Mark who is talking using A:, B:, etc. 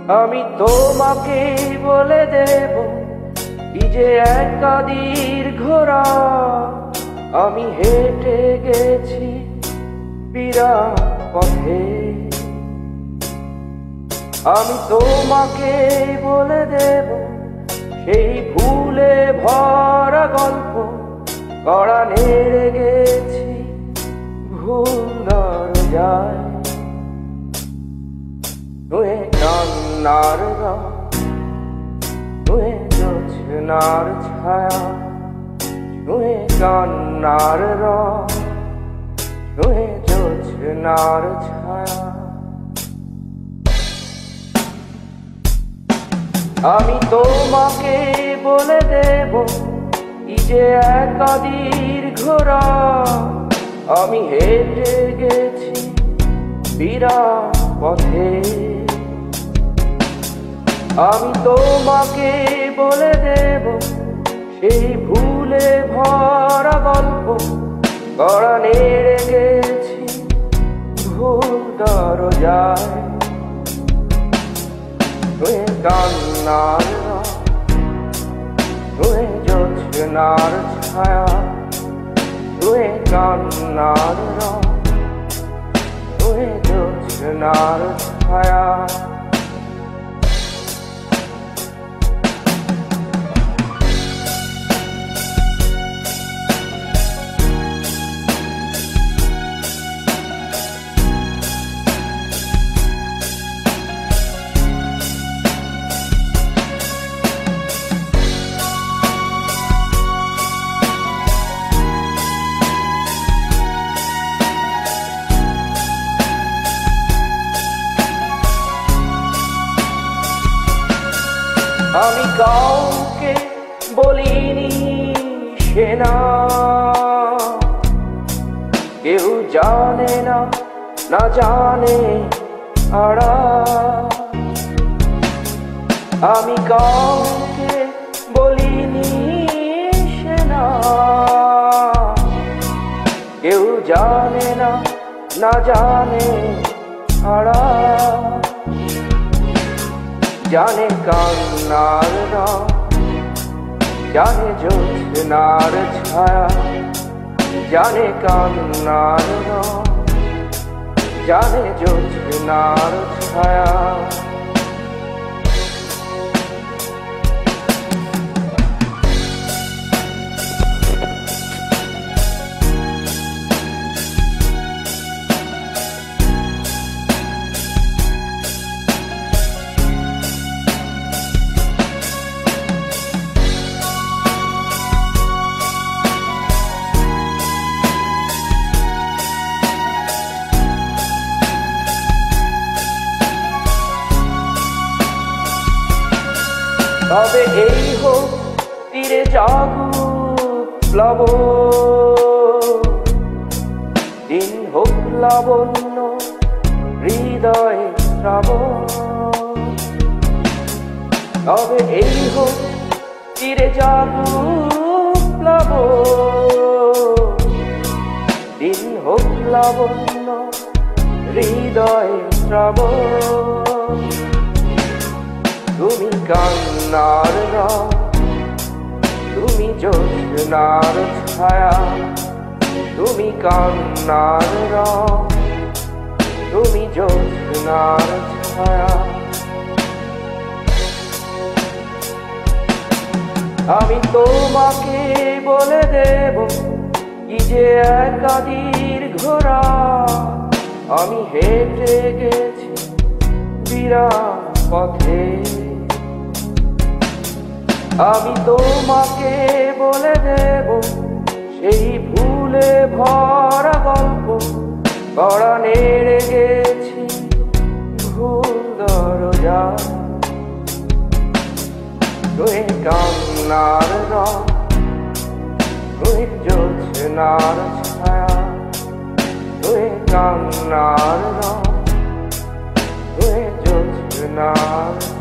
A: আমি তোমাকে বলে দেব কি যে একা দীর্ঘ রাত আমি হেঁটে গেছি বিরাট পথে। আমি তোমাকে বলে দেব সেই ভুলে ভরা গল্প কড়া নেড়ে গেছি ভুল দরজায়। নুয়ে কান্নার রং, নুয়ে জোছনার ছায়া, নুয়ে কান্নার রং, নুয়ে জোছনার ছায়া। আমি তোমাকে বলে দেব কি যে একা দীর্ঘ রাত আমি হেঁটে গেছি বিরাট পথে। আমি তোমাকে বলে দেব সেই ভুলে ভরা গল্প কড়া নেড়ে গেছি ভুল দরজায়। নুয়ে কান্নার রং, নুয়ে জোছনার ছায়া, নুয়ে কান্নার রং, নুয়ে জোছনার ছায়া। আমি কাউকে বলিনি সে না, কেউ জানে না, না জানে আড়া। আমি কাউকে বলিনি সে না, কেউ জানে না, না জানে আড়া। জানে কান্নার রং, জানে জোছনার ছায়া, জানে কান্নার রং, জানে জোছনার ছায়া। তবে এই হোক তীরে জাগুক প্লাবন, দিন হোক লাবণ্য হৃদয় শ্রাবণ। তবে এই হোক তীরে জাগুক প্লাবন, দিন হোক লাবণ্য হৃদয় শ্রাবণ। তুমি কান্নার রং, তুমি জোছনার ছায়া, তুমি কান্নার রং, তুমি জোছনার ছায়া। আমি তোমাকে বলে দেব কি যে একা দীর্ঘ রাত আমি হেঁটে গেছি বিরাট পথে। আমি তোমাকে বলে দেব সেই ভুলে ভরা গল্প কড়া নেড়ে গেছি ভুল দরজায়। নুয়ে কান্নার রং, নুয়ে জোছনার ছায়া, নুয়ে কান্নার রং, নুয়ে জোছনার